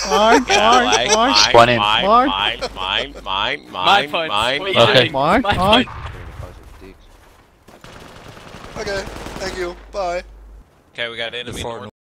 One in. My punch. Okay. Mine. Okay, thank you. Bye. Okay, we got enemy north.